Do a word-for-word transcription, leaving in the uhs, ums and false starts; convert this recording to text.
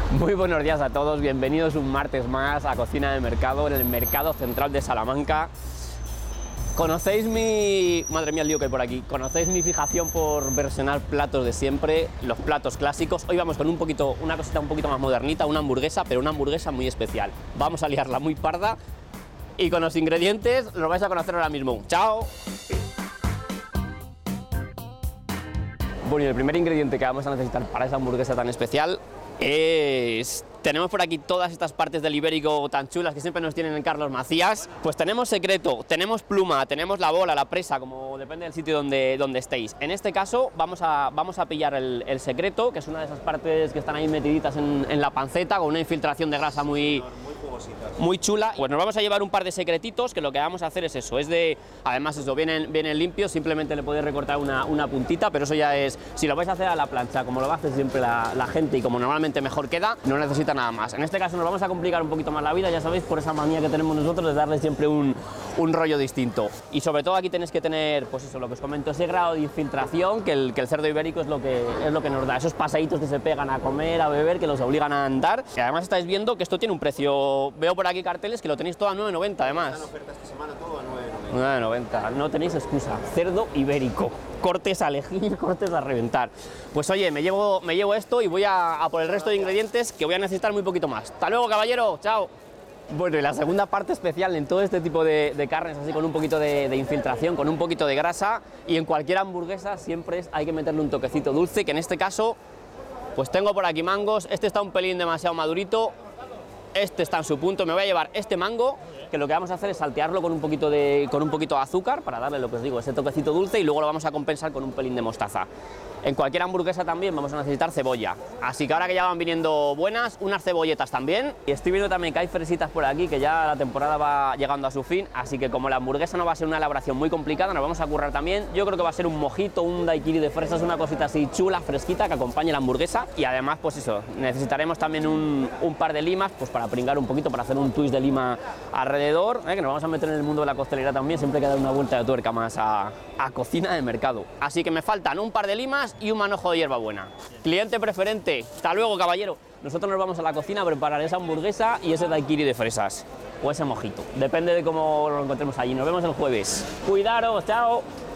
Muy buenos días a todos, bienvenidos un martes más a Cocina de Mercado, en el Mercado Central de Salamanca. ¿Conocéis mi... madre mía el lío que hay por aquí? ¿Conocéis mi fijación por versionar platos de siempre, los platos clásicos? Hoy vamos con un poquito, una cosita un poquito más modernita, una hamburguesa, pero una hamburguesa muy especial. Vamos a liarla muy parda y con los ingredientes los vais a conocer ahora mismo. ¡Chao! Bueno, y el primer ingrediente que vamos a necesitar para esa hamburguesa tan especial es... tenemos por aquí todas estas partes del ibérico tan chulas que siempre nos tienen en Carlos Macías. Pues tenemos secreto, tenemos pluma, tenemos la bola, la presa, como depende del sitio donde, donde estéis. En este caso vamos a, vamos a pillar el, el secreto, que es una de esas partes que están ahí metiditas en, en la panceta, con una infiltración de grasa muy... muy chula. Pues nos vamos a llevar un par de secretitos, que lo que vamos a hacer es eso, es de, además eso, vienen, vienen limpios, simplemente le podéis recortar una, una puntita, pero eso ya es, si lo vais a hacer a la plancha, como lo va a hacer siempre la, la gente y como normalmente mejor queda, no necesita nada más. En este caso nos vamos a complicar un poquito más la vida, ya sabéis, por esa manía que tenemos nosotros de darle siempre un, un rollo distinto. Y sobre todo aquí tenéis que tener, pues eso, lo que os comento, ese grado de infiltración, que el, que el cerdo ibérico es lo que, es lo que nos da, esos paseitos que se pegan a comer, a beber, que los obligan a andar. Y además estáis viendo que esto tiene un precio, veo por aquí carteles que lo tenéis todo a nueve noventa además. Están ofertas esta semana todo a nueve noventa. nueve noventa, no tenéis excusa. Cerdo ibérico, cortes a elegir, cortes a reventar. Pues oye, me llevo, me llevo esto y voy a, a por el resto de ingredientes, que voy a necesitar muy poquito más. Hasta luego, caballero, chao. Bueno, y la segunda parte especial en todo este tipo de, de carnes, así con un poquito de, de infiltración, con un poquito de grasa, y en cualquier hamburguesa siempre es, hay que meterle un toquecito dulce, que en este caso, pues tengo por aquí mangos. Este está un pelín demasiado madurito, este está en su punto. Me voy a llevar este mango, que lo que vamos a hacer es saltearlo con un poquito de, con un poquito de azúcar, para darle, lo que os digo, ese toquecito dulce, y luego lo vamos a compensar con un pelín de mostaza. En cualquier hamburguesa también vamos a necesitar cebolla, así que ahora que ya van viniendo buenas, unas cebolletas también. Y estoy viendo también que hay fresitas por aquí, que ya la temporada va llegando a su fin, así que como la hamburguesa no va a ser una elaboración muy complicada, nos vamos a currar también. Yo creo que va a ser un mojito, un daiquiri de fresas, una cosita así chula, fresquita, que acompañe la hamburguesa. Y además, pues eso, necesitaremos también un, un par de limas, pues para pringar un poquito, para hacer un twist de lima alrededor, ¿eh? Que nos vamos a meter en el mundo de la costelería también, siempre hay que dar una vuelta de tuerca más a, a Cocina de Mercado. Así que me faltan un par de limas y un manojo de hierbabuena. Cliente preferente, hasta luego, caballero. Nosotros nos vamos a la cocina a preparar esa hamburguesa y ese daiquiri de fresas, o ese mojito, depende de cómo lo encontremos allí. Nos vemos el jueves. Cuidaros, chao.